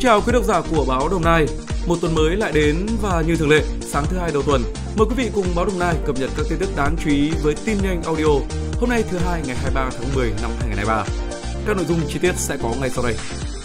chào quý độc giả của báo Đồng Nai. Một tuần mới lại đến và như thường lệ, sáng thứ Hai đầu tuần, mời quý vị cùng báo Đồng Nai cập nhật các tin tức đáng chú ý với tin nhanh audio. Hôm nay thứ Hai ngày 23 tháng 10 năm 2023. Các nội dung chi tiết sẽ có ngay sau đây.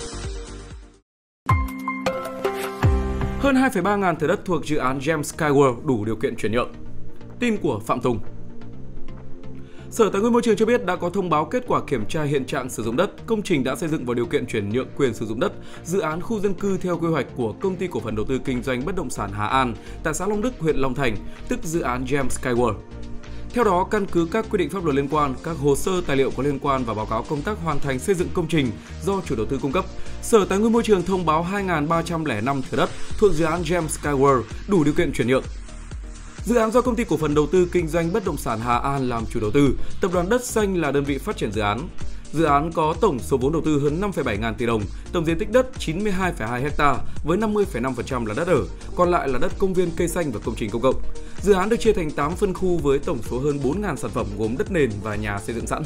Hơn 2,3 ngàn thửa đất thuộc dự án Gem Skyworld đủ điều kiện chuyển nhượng. Tin của Phạm Tùng. Sở Tài nguyên Môi trường cho biết đã có thông báo kết quả kiểm tra hiện trạng sử dụng đất, công trình đã xây dựng vào điều kiện chuyển nhượng quyền sử dụng đất, dự án khu dân cư theo quy hoạch của Công ty Cổ phần Đầu tư Kinh doanh Bất động sản Hà An tại xã Long Đức, huyện Long Thành, tức dự án Gem Skyworld. Theo đó, căn cứ các quy định pháp luật liên quan, các hồ sơ tài liệu có liên quan và báo cáo công tác hoàn thành xây dựng công trình do chủ đầu tư cung cấp, Sở Tài nguyên Môi trường thông báo 2.305 thửa đất thuộc dự án Gem Skyworld đủ điều kiện chuyển nhượng. Dự án do Công ty Cổ phần Đầu tư Kinh doanh Bất động sản Hà An làm chủ đầu tư, Tập đoàn Đất Xanh là đơn vị phát triển dự án. Dự án có tổng số vốn đầu tư hơn 5,7 ngàn tỷ đồng, tổng diện tích đất 92,2 ha với 50,5% là đất ở, còn lại là đất công viên cây xanh và công trình công cộng. Dự án được chia thành 8 phân khu với tổng số hơn 4.000 sản phẩm gồm đất nền và nhà xây dựng sẵn.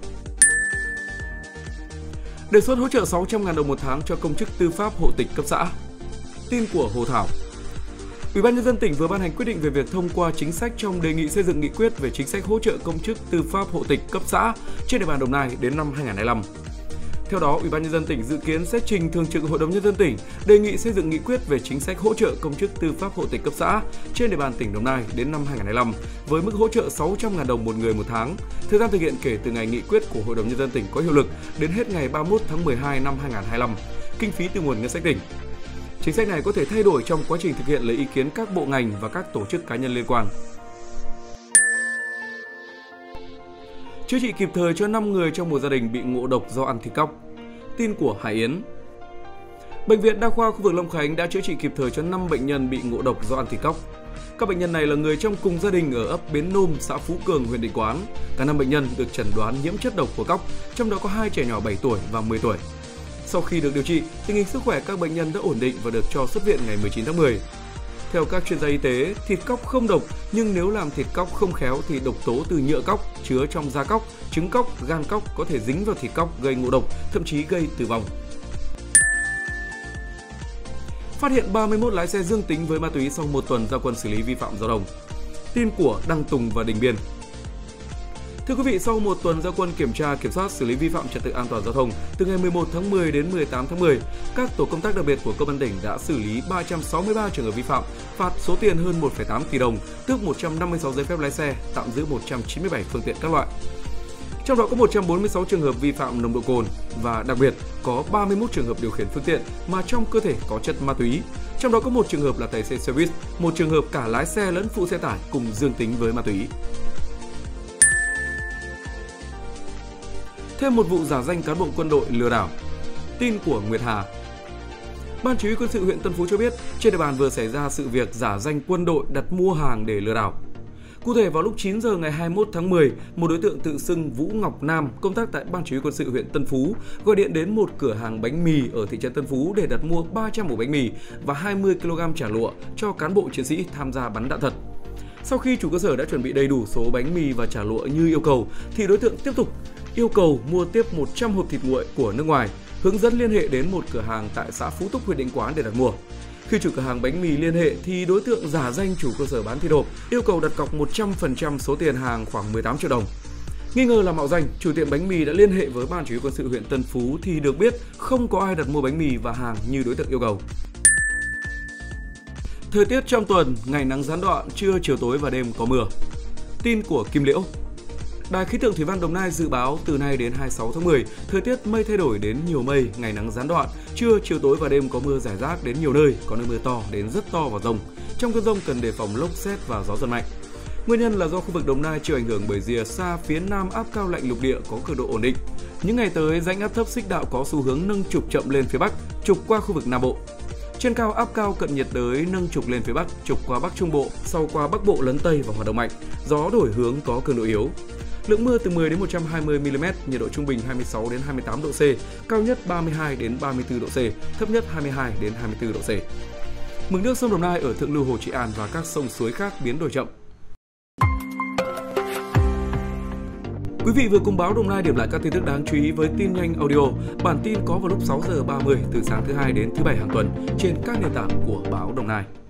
Đề xuất hỗ trợ 600.000 đồng một tháng cho công chức tư pháp hộ tịch cấp xã. Tin của Hồ Thảo. Ủy ban nhân dân tỉnh vừa ban hành quyết định về việc thông qua chính sách trong đề nghị xây dựng nghị quyết về chính sách hỗ trợ công chức tư pháp hộ tịch cấp xã trên địa bàn Đồng Nai đến năm 2025. Theo đó, Ủy ban nhân dân tỉnh dự kiến sẽ trình Thường trực Hội đồng nhân dân tỉnh đề nghị xây dựng nghị quyết về chính sách hỗ trợ công chức tư pháp hộ tịch cấp xã trên địa bàn tỉnh Đồng Nai đến năm 2025 với mức hỗ trợ 600.000 đồng một người một tháng. Thời gian thực hiện kể từ ngày nghị quyết của Hội đồng nhân dân tỉnh có hiệu lực đến hết ngày 31 tháng 12 năm 2025. Kinh phí từ nguồn ngân sách tỉnh. Chính sách này có thể thay đổi trong quá trình thực hiện lấy ý kiến các bộ ngành và các tổ chức cá nhân liên quan. Chữa trị kịp thời cho 5 người trong một gia đình bị ngộ độc do ăn thịt cóc. Tin của Hải Yến. Bệnh viện Đa khoa khu vực Long Khánh đã chữa trị kịp thời cho 5 bệnh nhân bị ngộ độc do ăn thịt cóc. Các bệnh nhân này là người trong cùng gia đình ở ấp Bến Nôm, xã Phú Cường, huyện Định Quán. Cả 5 bệnh nhân được chẩn đoán nhiễm chất độc của cóc, trong đó có 2 trẻ nhỏ 7 tuổi và 10 tuổi. Sau khi được điều trị, tình hình sức khỏe các bệnh nhân đã ổn định và được cho xuất viện ngày 19 tháng 10. Theo các chuyên gia y tế, thịt cóc không độc, nhưng nếu làm thịt cóc không khéo thì độc tố từ nhựa cóc chứa trong da cóc, trứng cóc, gan cóc có thể dính vào thịt cóc gây ngộ độc, thậm chí gây tử vong. Phát hiện 31 lái xe dương tính với ma túy sau một tuần ra quân xử lý vi phạm giao thông. Tin của Đăng Tùng và Đình Biên. Thưa quý vị, sau một tuần ra quân kiểm tra, kiểm soát, xử lý vi phạm trật tự an toàn giao thông, từ ngày 11 tháng 10 đến 18 tháng 10, các tổ công tác đặc biệt của Công an tỉnh đã xử lý 363 trường hợp vi phạm, phạt số tiền hơn 1,8 tỷ đồng, tước 156 giấy phép lái xe, tạm giữ 197 phương tiện các loại. Trong đó có 146 trường hợp vi phạm nồng độ cồn và đặc biệt có 31 trường hợp điều khiển phương tiện mà trong cơ thể có chất ma túy. Trong đó có một trường hợp là tài xế xe buýt, một trường hợp cả lái xe lẫn phụ xe tải cùng dương tính với ma túy. Thêm một vụ giả danh cán bộ quân đội lừa đảo. Tin của Nguyệt Hà. Ban Chỉ huy Quân sự huyện Tân Phú cho biết, trên địa bàn vừa xảy ra sự việc giả danh quân đội đặt mua hàng để lừa đảo. Cụ thể, vào lúc 9 giờ ngày 21 tháng 10, một đối tượng tự xưng Vũ Ngọc Nam, công tác tại Ban Chỉ huy Quân sự huyện Tân Phú, gọi điện đến một cửa hàng bánh mì ở thị trấn Tân Phú để đặt mua 300 ổ bánh mì và 20 kg chả lụa cho cán bộ chiến sĩ tham gia bắn đạn thật. Sau khi chủ cơ sở đã chuẩn bị đầy đủ số bánh mì và chả lụa như yêu cầu, thì đối tượng tiếp tục yêu cầu mua tiếp 100 hộp thịt nguội của nước ngoài, hướng dẫn liên hệ đến một cửa hàng tại xã Phú Túc, huyện Định Quán để đặt mua. Khi chủ cửa hàng bánh mì liên hệ thì đối tượng giả danh chủ cơ sở bán thịt hộp, yêu cầu đặt cọc 100% số tiền hàng khoảng 18 triệu đồng. Nghi ngờ là mạo danh, chủ tiệm bánh mì đã liên hệ với Ban Chỉ huy Quân sự huyện Tân Phú thì được biết không có ai đặt mua bánh mì và hàng như đối tượng yêu cầu. Thời tiết trong tuần, ngày nắng gián đoạn, trưa, chiều tối và đêm có mưa. Tin của Kim Liễu. Đài khí tượng thủy văn Đồng Nai dự báo từ nay đến 26 tháng 10, thời tiết mây thay đổi đến nhiều mây, ngày nắng gián đoạn, trưa, chiều tối và đêm có mưa rải rác đến nhiều nơi, có nơi mưa to đến rất to và dông. Trong cơn dông cần đề phòng lốc sét và gió giật mạnh. Nguyên nhân là do khu vực Đồng Nai chịu ảnh hưởng bởi rìa xa phía nam áp cao lạnh lục địa có cường độ ổn định. Những ngày tới, rãnh áp thấp xích đạo có xu hướng nâng trục chậm lên phía Bắc, trục qua khu vực Nam Bộ. Trên cao áp cao cận nhiệt đới nâng trục lên phía Bắc, trục qua Bắc Trung Bộ, sau qua Bắc Bộ lấn Tây và hoạt động mạnh, gió đổi hướng có cường độ yếu. Lượng mưa từ 10 đến 120 mm, nhiệt độ trung bình 26 đến 28 độ C, cao nhất 32 đến 34 độ C, thấp nhất 22 đến 24 độ C. Mực nước sông Đồng Nai ở thượng lưu hồ Trị An và các sông suối khác biến đổi chậm. Quý vị vừa cùng báo Đồng Nai điểm lại các tin tức đáng chú ý với tin nhanh audio. Bản tin có vào lúc 6 giờ 30 từ sáng thứ Hai đến thứ Bảy hàng tuần trên các nền tảng của báo Đồng Nai.